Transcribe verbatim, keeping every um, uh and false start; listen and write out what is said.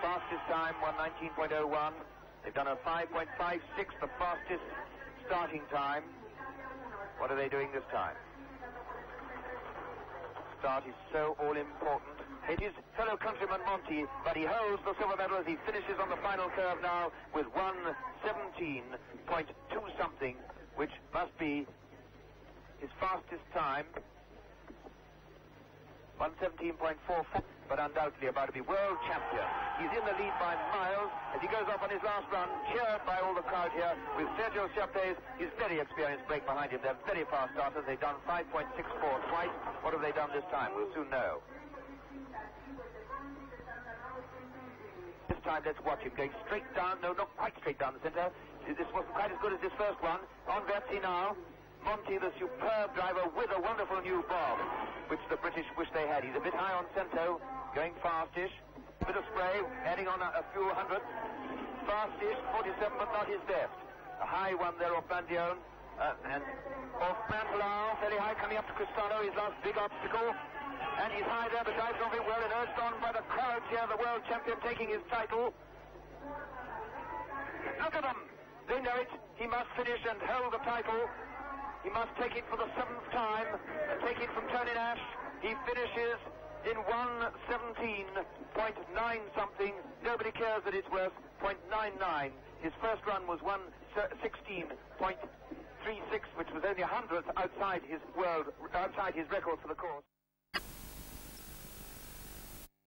fastest time, one nineteen point oh one. They've done a five point five six, the fastest starting time. What are they doing this time? Start is so all-important. It is fellow countryman Monty, but he holds the silver medal as he finishes on the final curve now with one seventeen point two something, which must be his fastest time. one seventeen point four four, but undoubtedly about to be world champion. He's in the lead by miles as he goes off on his last run, cheered by all the crowd here with Sergio Schiappes, his very experienced brake behind him. They're very fast starters. They've done five point six four twice. What have they done this time? We'll soon know. This time, let's watch him going straight down. No, not quite straight down the centre. This wasn't quite as good as this first one. On Verzi now. Monty, the superb driver, with a wonderful new bob, which the British wish they had. He's a bit high on Cento, going fastish. A bit of spray, adding on a, a few hundred. Fastish, forty-seven, but not his best. A high one there off Bandione. Uh, and off Mantelau, fairly high, coming up to Cristano, his last big obstacle. And he's high there, but drives off it well and urged on by the crowds here, the world champion taking his title. Look at them! They know it. He must finish and hold the title. He must take it for the seventh time and take it from Tony Nash. He finishes in one seventeen point nine something. Nobody cares that it's worth point nine nine. His first run was one sixteen point three six, which was only a hundredth outside his world, outside his record for the course.